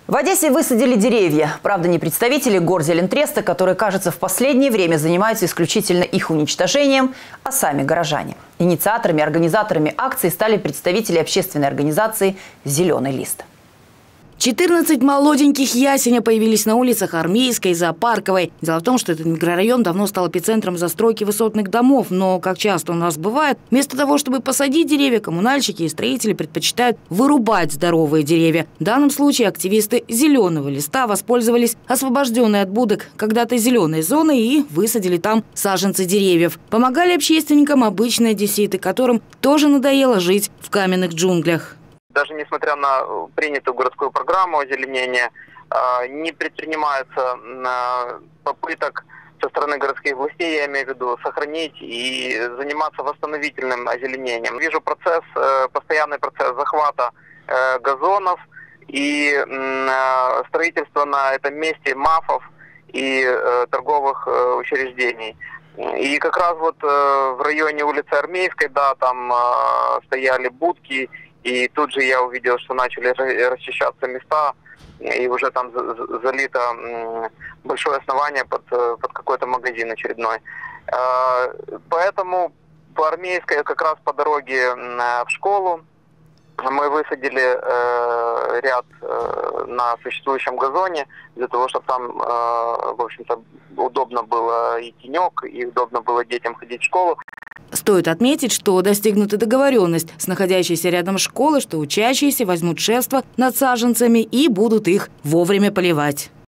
В Одессе высадили деревья. Правда, не представители Горзелентреста, которые, кажется, в последнее время занимаются исключительно их уничтожением, а сами горожане. Инициаторами, организаторами акции стали представители общественной организации «Зеленый лист». 14 молоденьких ясеня появились на улицах Армейской и Зоопарковой. Дело в том, что этот микрорайон давно стал эпицентром застройки высотных домов. Но, как часто у нас бывает, вместо того, чтобы посадить деревья, коммунальщики и строители предпочитают вырубать здоровые деревья. В данном случае активисты «Зеленого листа» воспользовались освобожденной от будок когда-то зеленой зоной и высадили там саженцы деревьев. Помогали общественникам обычные одесситы, которым тоже надоело жить в каменных джунглях. Даже несмотря на принятую городскую программу озеленения, не предпринимается попыток со стороны городских властей, я имею в виду, сохранить и заниматься восстановительным озеленением. Вижу постоянный процесс захвата газонов и строительства на этом месте МАФов и торговых учреждений. И как раз вот в районе улицы Армейской, да, там стояли будки. И тут же я увидел, что начали расчищаться места, и уже там залито большое основание под какой-то магазин очередной. Поэтому по Армейской, как раз по дороге в школу, мы высадили ряд на существующем газоне, для того, чтобы там, в общем-то, удобно было и тенек, и удобно было детям ходить в школу. Стоит отметить, что достигнута договоренность с находящейся рядом школой, что учащиеся возьмут шефство над саженцами и будут их вовремя поливать.